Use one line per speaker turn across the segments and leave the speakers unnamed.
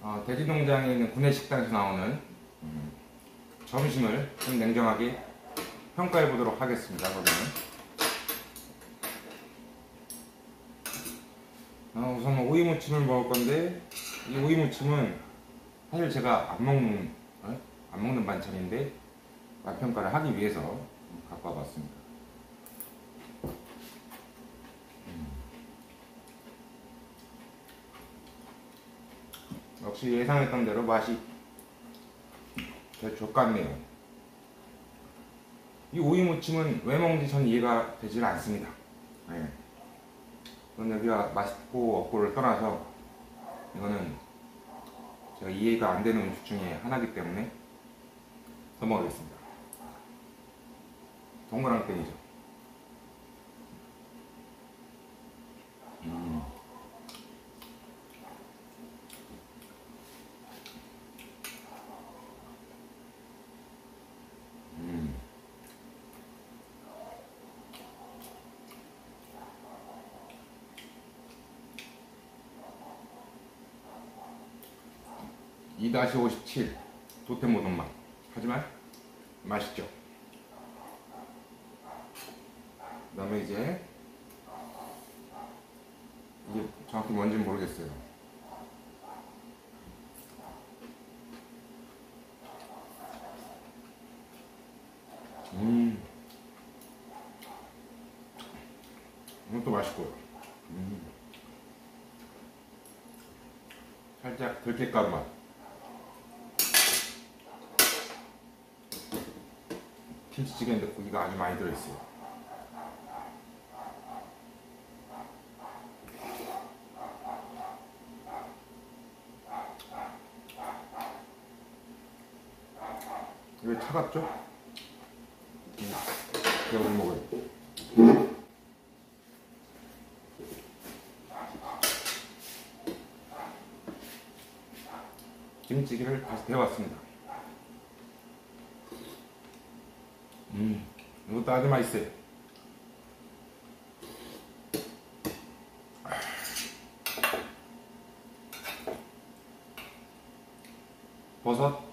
돼지농장에 있는 구내식당에서 나오는 점심을 좀 냉정하게 평가해 보도록 하겠습니다. 우선 오이무침을 먹을 건데, 이 오이무침은 사실 제가 안 먹는 반찬인데 맛평가를 하기 위해서 갖고 와봤습니다. 역시 예상했던 대로 맛이 되게 좋같네요. 이 오이무침은 왜 먹는지 전 이해가 되질 않습니다. 그런데 여기가 맛있고 없고를 떠나서 이거는 제가 이해가 안 되는 음식 중에 하나이기 때문에 넘어가겠습니다. 동그랑땡이죠. (2-57) 도템모동맛. 하지만 맛있죠. 그 다음에 이게 정확히 뭔지는 모르겠어요. 이것도 맛있고요. 살짝 들깨가루 맛. 김치찌개인데 고기가 아주 많이 들어있어요. 왜 차갑죠? 제가 못 먹어요. 김치찌개를 다시 데워왔습니다. 이것도 아주 맛있어요. 버섯.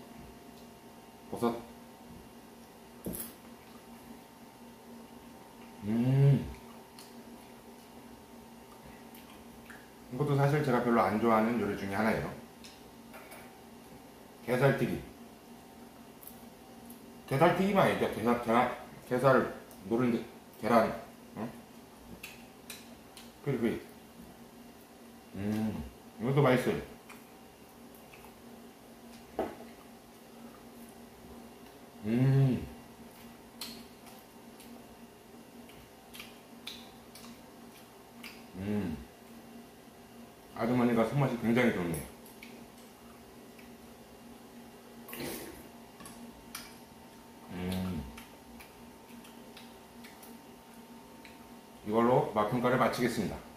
이것도 사실 제가 별로 안 좋아하는 요리 중에 하나예요. 게살튀김. 게살튀김 아니죠? 게살 노른 계란. 그리고 이것도 맛있어요. 아주머니가 손맛이 굉장히 좋네요. 이걸로 맛평가를 마치겠습니다.